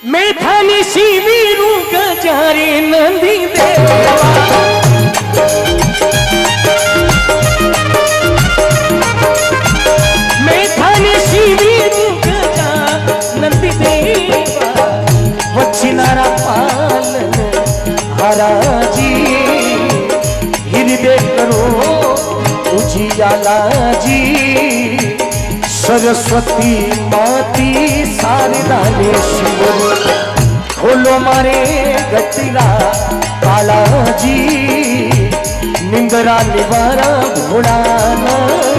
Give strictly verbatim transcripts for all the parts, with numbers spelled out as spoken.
मैं थाने शिवीरू गजारे नंदी देवा मैं थाने शिवीरू गजा नंदी देवा वचिनारा पालन हराजी हृदय करो उजियाला जी सरस्वती माती शारदा ने शिव खोलो मारे गटिरा बालाजी निंदरा निवारा घोड़ाना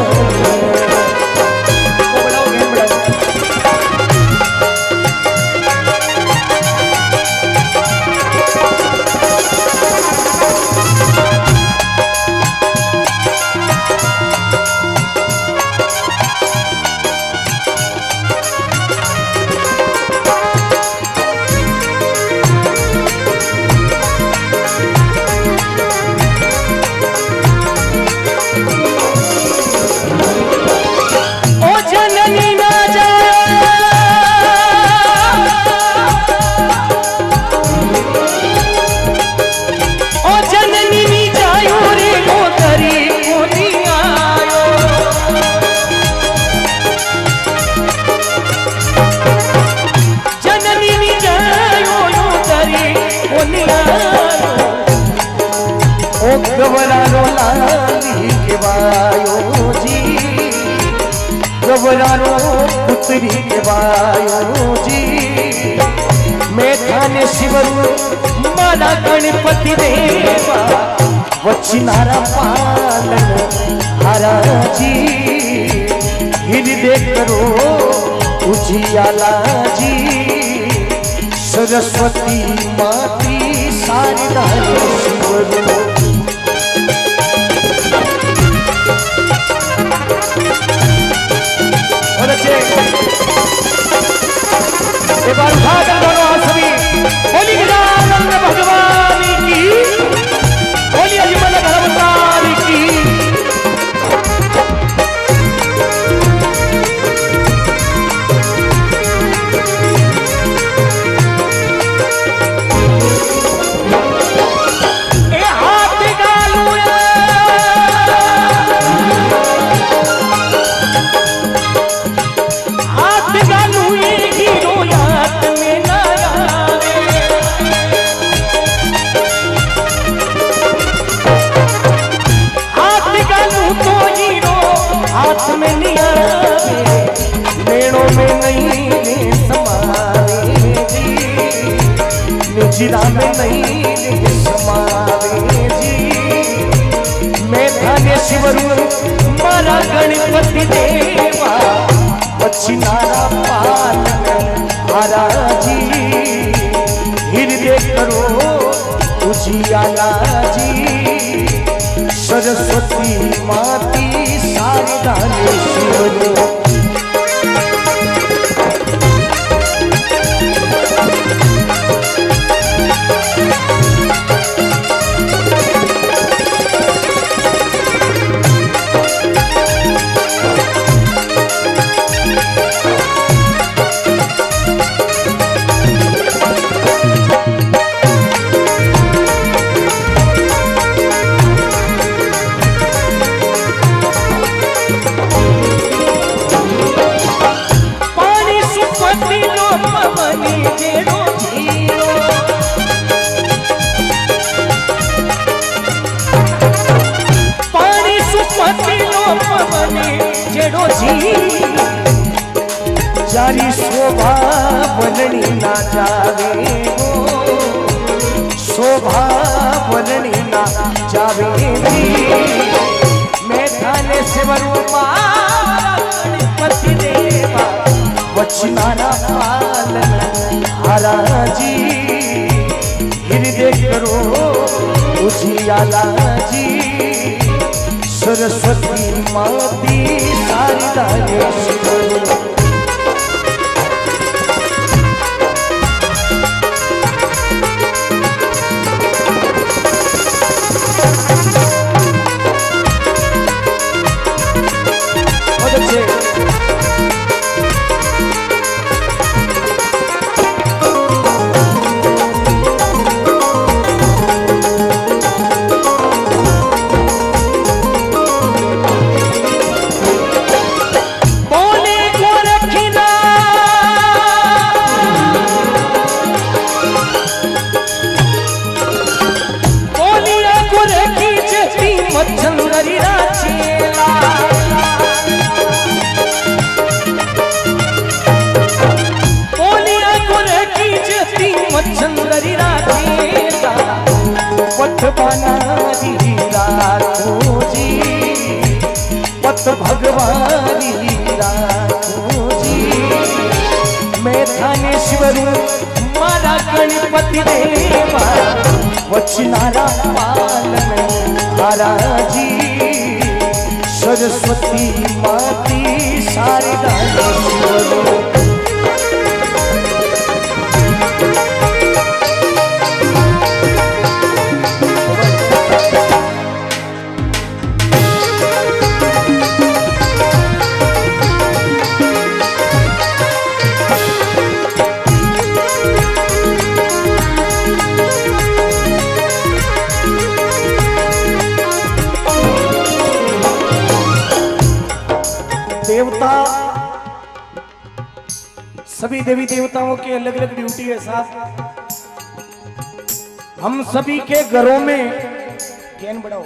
गवरारो लाली के वायो जी गवरारो पुत्री के वायो जी मैं थाने शिवरू माला गणपति देवा वचिनारा पालन हराजी हृदय करो उजियाला जी सरस्वती माती शारदा शिवरू एक बार उठाकर दोनों हाथ सभी बोली गजानन भगवान की बोली अजमल धर्मपाल की ए हाथ गालू हाथ गालू हाथ में नहीं आवे मेड़ों में नहीं समावे जी निजिरा में नहीं समावे जी मैं थाने शिवरू मारा गणपति देवा वचिनारा पालन हराजी हृदय करो उजियाला जी सरस्वती माती शारदा ने शिवरू जेड़ो जी जारी शोभा बननी ना जावे हो शोभा बननी ना जावे जी मैं थाने शिवरू गणपति देवा वचिनारा पालन हराजी हृदय करो उजियाला जी सरस्वती माती शारदा ने शिवरू बचनारा पालन हारा जी सरस्वती माती शारदा देवता सभी देवी देवताओं की अलग अलग ड्यूटी है साहब। हम सभी के घरों में ज्ञान बढ़ाओ,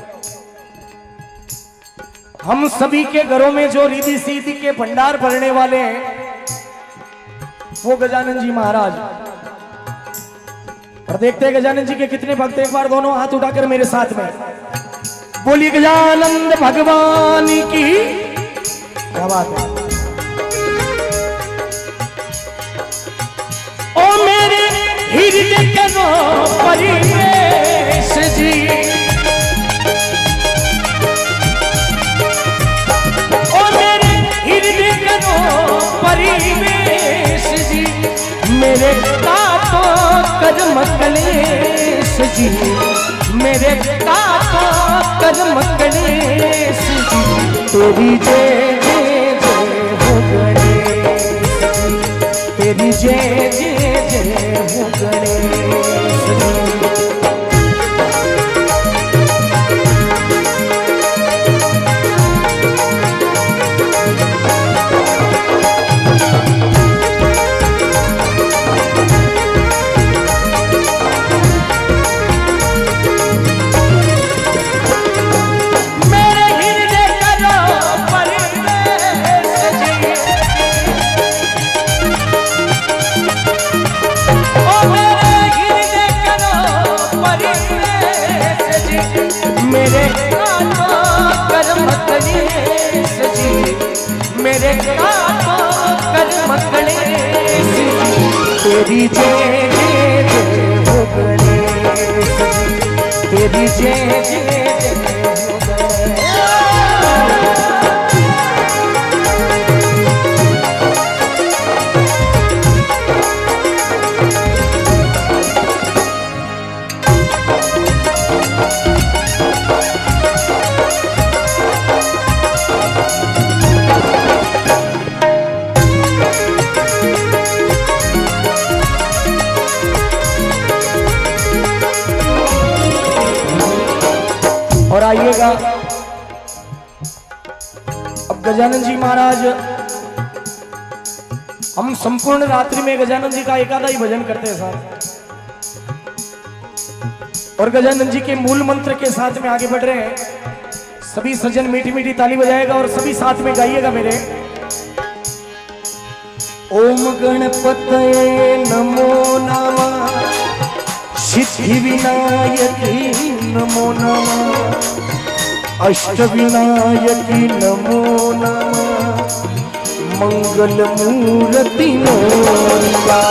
हम सभी के घरों में जो रिद्धि सिद्धि के भंडार भरने वाले हैं वो गजानन जी महाराज। और देखते हैं गजानन जी के कितने भक्त। एक बार दोनों हाथ उठाकर मेरे साथ में बोलिए गजानंद भगवान की। क्या बात है। ओ मेरे हृदय करो परिवेश जी, ओ मेरे हृदय करो परिवेश जी, मेरे काटो कर्म कलेश जी, मेरे काटो कर्म कलेश जी, तेरी जय तेरी जय जय जय हो गणेश। मेरे काटो कर्म कलेश जी, मेरे काटो कर्म कलेश जी, तेरी जय जय जय हो गणेश जी, तेरी जय जय जय हो गणेश। और आइएगा अब गजानन जी महाराज, हम संपूर्ण रात्रि में गजानन जी का एकादा ही भजन करते हैं साहब। और गजानन जी के मूल मंत्र के साथ में आगे बढ़ रहे हैं। सभी सज्जन मीठी मीठी ताली बजाएगा और सभी साथ में गाइएगा मेरे। ओम गणपतये नमो नमः, सिद्धि विनायकी नमो नमः, अष्ट विनायकी नमो नमः, मंगल मूर्ति मोरिया।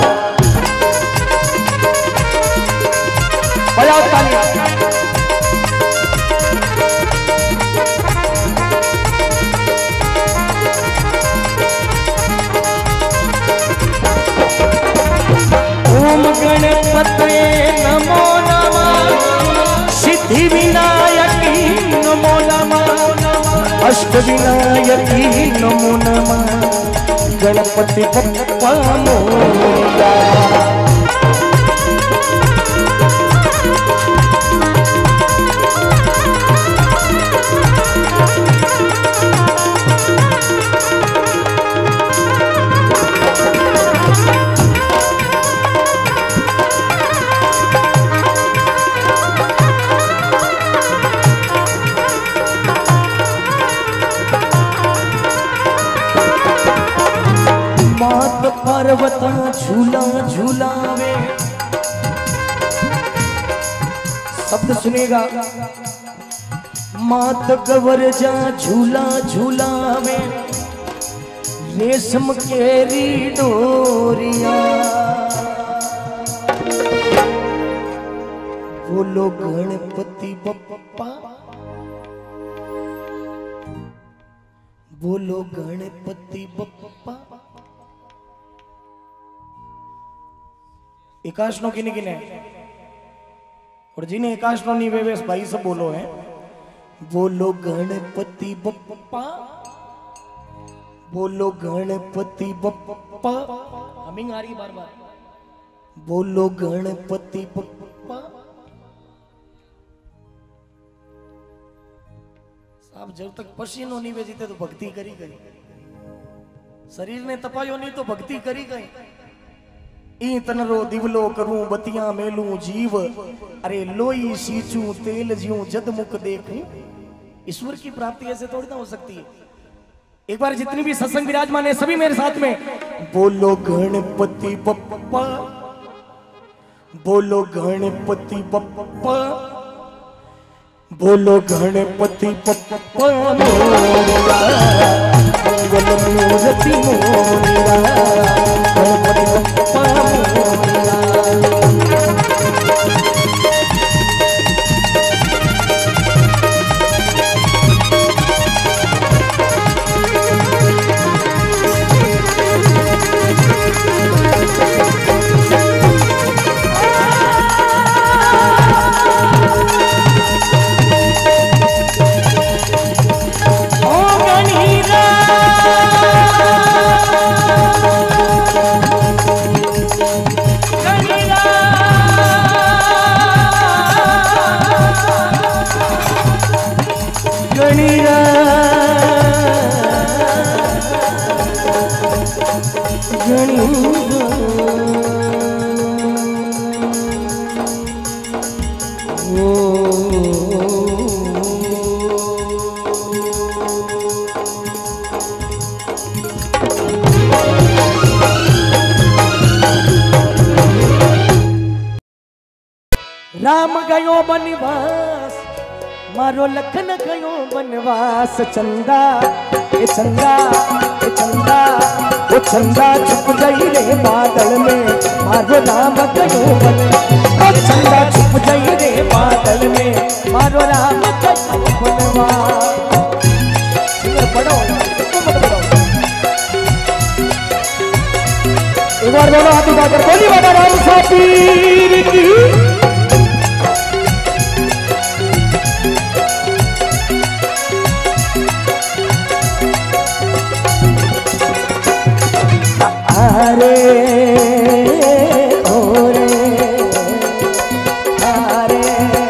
बजाओ तालियां। ओम गणपतये नमो नमः, सिद्धि विनायकी नमो नमः, अष्ट विनायकी नमो नमः, गणपति बप्पा मोरिया। पार्वता झूला झूलावे, शब्द सुनेगा। मात गवर जा झूला झूलावे, रेशम केरी डोरिया, बोलो गणपति बप्पा, बोलो गणपति बप्पा। एकाशनो किने किने और जिन्हें एकाशनो नहीं वे वेस भाई सब बोलो है। बोलो गणपति बप्पा, बोलो गणपति बप्पा। हमिंग आ रही बार बार। बोलो गणपति बप्पा। साहब जब तक पसीनो नहीं वेजीते तो भक्ति करी गई, शरीर ने तपायो नहीं तो भक्ति करी गई। ई तनरो दिवलो करूं बतियां मेलूं जीव, अरे लोई सींचूं तेल ज्यूं जद मुख देखूं। ईश्वर की प्राप्ति ऐसे थोड़ी ना हो सकती है। एक बार जितनी भी सत्संग विराजमान है सभी मेरे साथ में बोलो गणपति बप्पा, बोलो गणपति बप्पा, बोलो गणपति बप्पा मोरिया, मंगल मूर्ति मोरिया, गणपति बप्पा मोरिया। राम गयो बनवास, मारो लखन गयो बनवास। चंदा ए चंदा ए चंदा, ओ चंदा छुप गई रे बादल में, मारो राम गयो बनवास। ओ चंदा छुप गई रे बादल में, मारो राम गयो बनवास। पढ़ो पढ़ो एक बार दोनों हाथ उठाकर बोली बाबा राम सापीर की। अरे ओरे अरे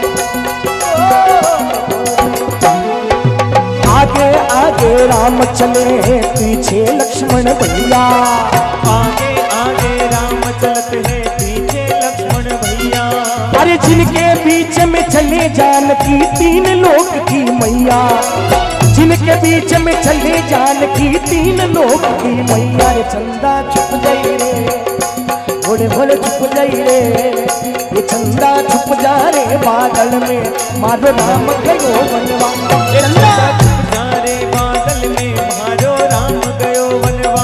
आगे आगे राम चले पीछे लक्ष्मण भैया, आगे आगे राम चलते हैं पीछे लक्ष्मण भैया। अरे जिनके बीच में चले जानकी तीन लोक की मैया, जिनके बीच में चले जानकी तीन लोक की मैया। रे चंदा छुप गई रे, भोले भोले छुप गई रे, ये चंदा छुप जा रे बादल में, मारो राम गयो बनवा। चंदा छुप जा रे बादल में, मारो राम गयो बनवा।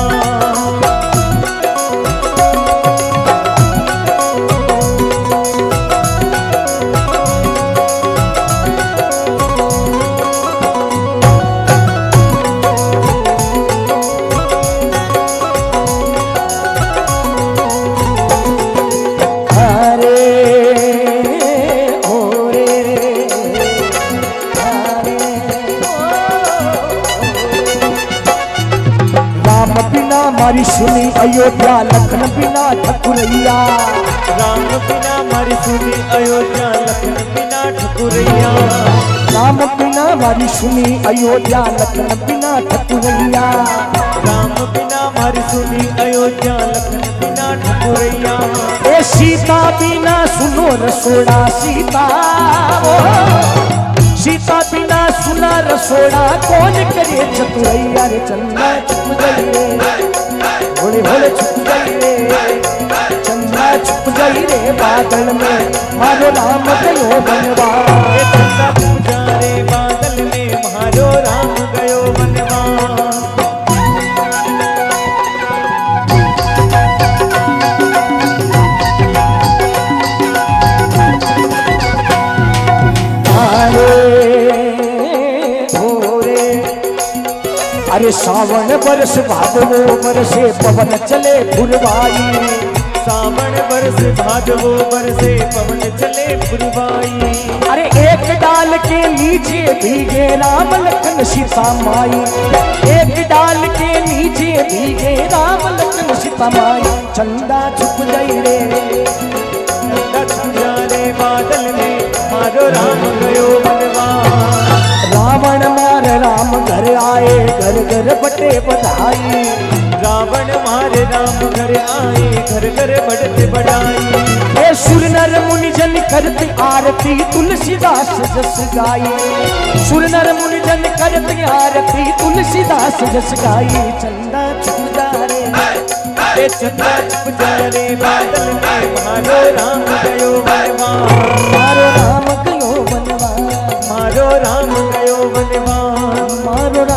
मारी सुनी अयोध्या लखन बिना ठकुरैया, राम बिना मारी सुनी अयोध्या लखन बिना ठकुरैया। राम बिना मारी सुनी अयोध्या लखन बिना ठकुरैया, राम बिना मारी सुनी अयोध्या लखन बिना ठकुरैया। ए सीता बिना सुनो रसोड़ा सीता, सीता बिना सुना रसोड़ा कौन करे चतुरैया। रे चंदा छुप गई रे, भोले भोले छुप गई रे, चंदा छुप गई रे बादल में, मारो राम गयो बनवा। चंदा छुप जा रे बादल में, मारो राम गयो बनवा। भोरे। अरे सावन बरस भादवो बरसे पवन चले फुरवाई। सावन बरस भादवो बरसे पवन चले फुरवाई। अरे एक डाल के नीचे भीगे राम लखन सीता माई। एक डाल के नीचे भीगे राम लखन सीता माई। चंदा छुप गई रे, चंदा छुप जा रे बादल में, मारो राम गयो बनवास। रावण मार राम घर आए, घर घर बटे बधाई। रावण मारे राम घर आए, घर घर बढ़ते बढ़ाई। हे सुर नर मुनि जन करते आरती, तुलसीदास जस गाई। सुर नर मुनि जन करते आरती, तुलसीदास जस गाई। चंदा छुप जा रे, ए चंदा छुप जा रे बादल में, मारो राम गयो बनवास। मारो राम गयो बनवास, मारो राम गयो बनवास। मारो